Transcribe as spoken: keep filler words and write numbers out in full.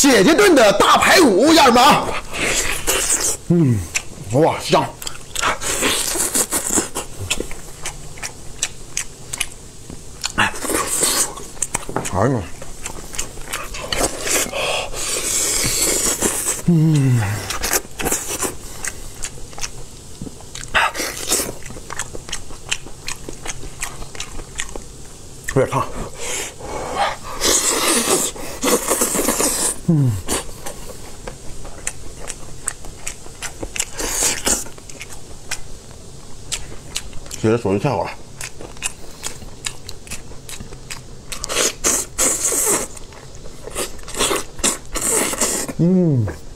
姐姐炖的大排骨，家人们啊，嗯，哇香！哎，哎呀，嗯，有点烫。 嗯，觉得手艺太好了。嗯。